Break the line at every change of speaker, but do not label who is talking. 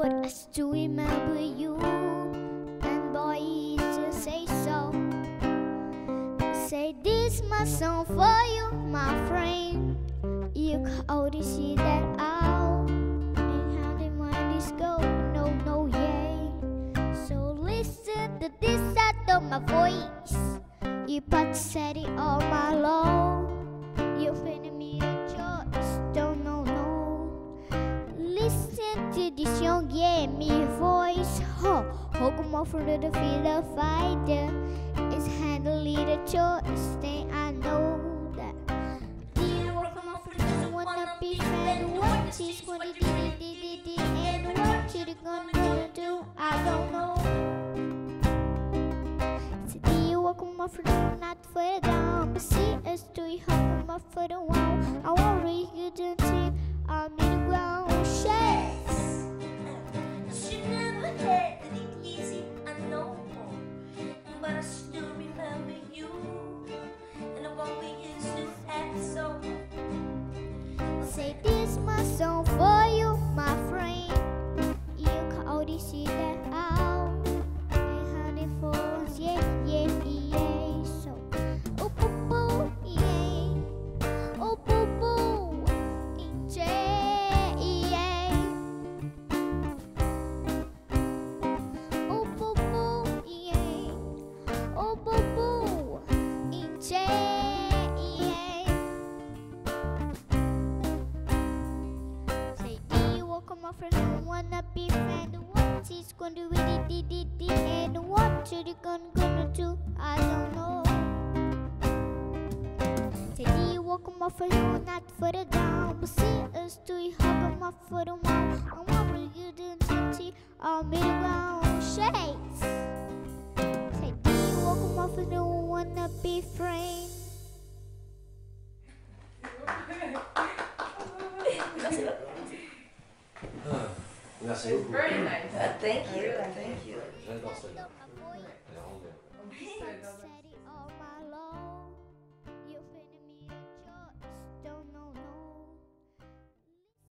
but I still remember you. And boy, you just say so. Say this my song for you, my friend. You can already see that out. And how the mind is go, no, yeah. So listen to this side of my voice. You but said it all my long. You find me a choice, don't know, no. Listen to this young, yeah, me voice. Raggamuffin to feel a fighter. It's handling the choice, then I know that. Dear Raggamuffin doesn't wanna be friend. What she's gonna do, and what she's gonna do, I don't know. So dear Raggamuffin, not for down, but see us doing Raggamuffin the wow. I worry you don't see I'm in the ground shakes.
She never had it easy, I know, but I still remember you and the one we used to act so.
Say this my song for you, my friend. You can already see that out. And how they falls, yeah. So, oh boo boo, yeah. Oh boo boo, yeah. Oh boo boo, yeah. Oh boo boo, yeah. Say, do you welcome my friend? I wanna be friend. What she's gonna do with it, and what you gonna do? I don't know. Say, do you welcome my friend? No, not further down, but see us doing Raggamuffin the wow. I want you to see I'm in the ground shakes. Say, do you welcome my friend? I wanna be friend.
Merci
It's
beaucoup.
very nice.
Thank you.
J'adore celle-là.
My voice.